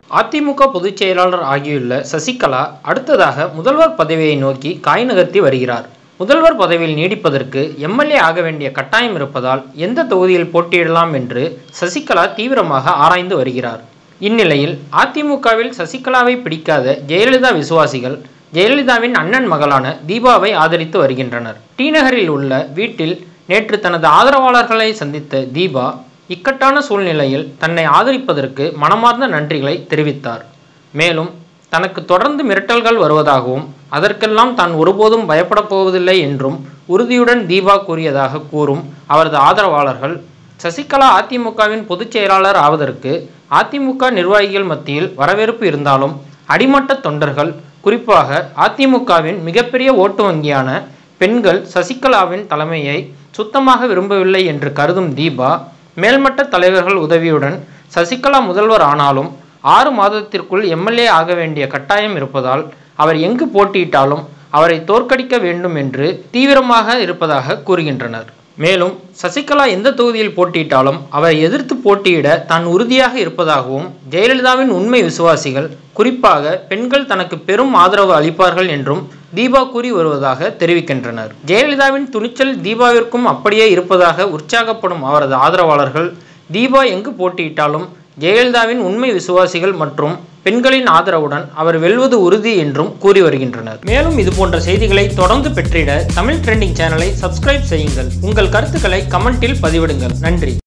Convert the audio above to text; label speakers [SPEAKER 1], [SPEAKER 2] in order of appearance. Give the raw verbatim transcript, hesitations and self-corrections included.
[SPEAKER 1] அதிமுக பொதுச் செயலாளர் ஆகியுள்ள சசிகலா அடுத்ததாக முதல்வர் பதவியை நோக்கி காய் நகர்த்தி வருகிறார். முதல்வர் பதவியில் நீடிப்பதற்கு எம்எல்ஏ ஆக வேண்டிய கட்டாயம் இருப்பதால் எந்த தொகுதியில் போட்டியிடலாம் என்று சசிகலா தீவிரமாக ஆராய்ந்து வருகிறார். இந்நிலையில் அதிமுகவில் சசிகலாவை பிடிக்காத ஜெயலலிதா விசுவாசிகள் ஜெயலலிதாவின் அண்ணன் மகளான தீபாவை ஆதரித்து வருகின்றனர். டி நகரில் உள்ள வீட்டில் நேற்று தனது ஆதரவாளர்களை சந்தித்த தீபா இக்கட்டான சூழ்நிலையில் தன்னை ஆதரிப்பதற்கு மனமார்ந்த நன்றிகளை தெரிவித்தார். மேலும் தனக்கு தொடர்ந்து மிரட்டல்கள் வருவதாகவும் அதற்கெல்லாம் தான் ஒருபோதும் பயப்படப் போவதில்லை என்றும் உறுதியுடன் தீபா கூறியதாக கூறும் அவரது ஆதரவாளர்கள் சசிகலா அதிமுகவின் பொதுச் செயலாளர் ஆவதற்கு அதிமுக நிர்வாகிகள் மத்தியில் வரவேற்பு இருந்தாலும் அடிமட்ட தொண்டர்கள், குறிப்பாக அதிமுகவின் மிகப்பெரிய ஓட்டு வங்கியான பெண்கள் சசிகலாவின் தலைமையை சுத்தமாக விரும்பவில்லை என்று கருதும் தீபா, மேல்மட்ட தலைவர்கள் உதவியுடன் சசிகலா முதல்வர் ஆனாலும் ஆறு மாதத்திற்குள் எம்எல்ஏ ஆக வேண்டிய கட்டாயம் இருப்பதால் அவர் எங்கு போட்டியிட்டாலும் அவரை தோற்கடிக்க வேண்டும் என்று தீவிரமாக இருப்பதாக கூறுகின்றனர். மேலும் சசிகலா எந்த தொகுதியில் போட்டியிட்டாலும் அவரை எதிர்த்து போட்டியிட தான் உறுதியாக இருப்பதாகவும் ஜெயலலிதாவின் உண்மை விசுவாசிகள், குறிப்பாக பெண்கள் தனக்கு பெரும் ஆதரவு அளிப்பார்கள் என்றும் தீபா கூறி வருவதாக தெரிவிக்கின்றனர். ஜெயலலிதாவின் துணிச்சல் தீபாவிற்கும் அப்படியே இருப்பதாக உற்சாகப்படும் அவரது ஆதரவாளர்கள் தீபா எங்கு போட்டியிட்டாலும் ஜெயலலிதாவின் உண்மை விசுவாசிகள் மற்றும் பெண்களின் ஆதரவுடன் அவர் வெல்வது உறுதி என்றும் கூறி வருகின்றனர். மேலும் இது போன்ற செய்திகளை தொடர்ந்து பெற்றிட தமிழ் ட்ரெண்டிங் சேனலை சப்ஸ்கிரைப் செய்யுங்கள். உங்கள் கருத்துக்களை கமெண்டில் பதிவிடுங்கள். நன்றி.